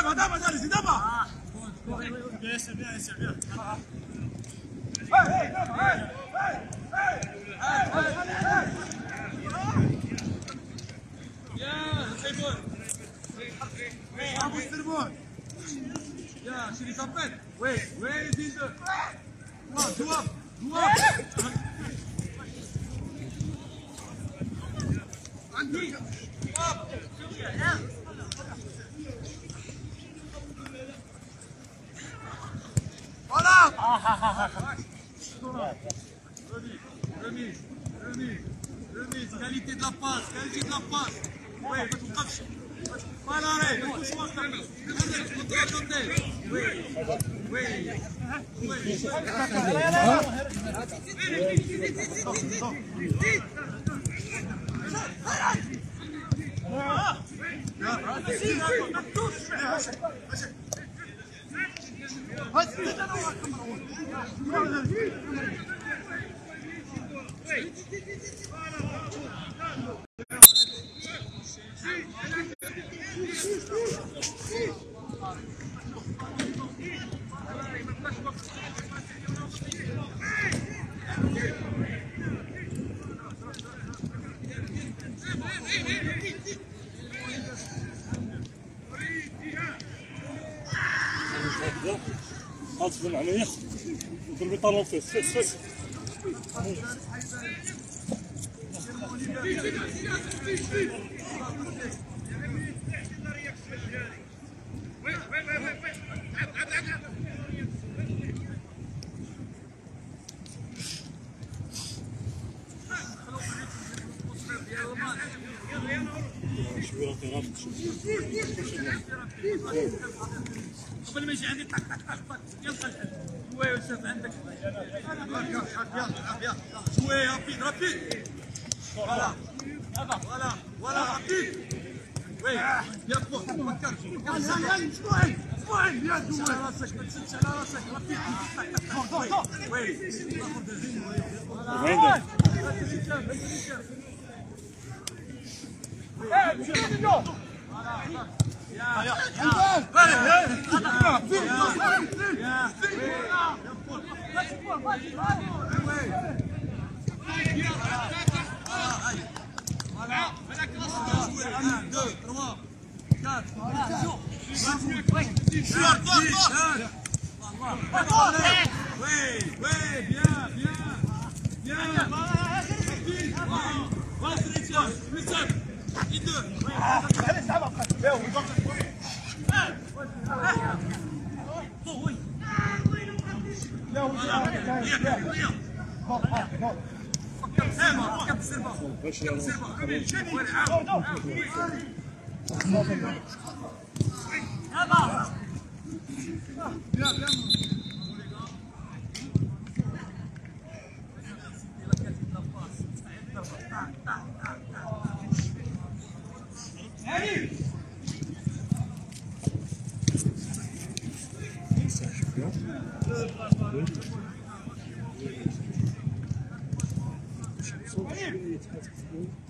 Dama, allez-y, Dama. Bien, c'est bien, c'est bien. Bravo, Sermon. Yeah, she is up. Wait, where is this? Do up. Voilà. Remise, qualité de la passe, Oui, ما توقفش. Voilà, ما تكونش واقف. غتصبر العملية وضربي طالون فيس قبل ما يجي عندي طق يلا شويه وشوف عندك يلا شويه رابيد ولا رابيد وي يا فوق فكر اسبوعين يا شويه راسك ما تسدش على راسك رابيد وي شوية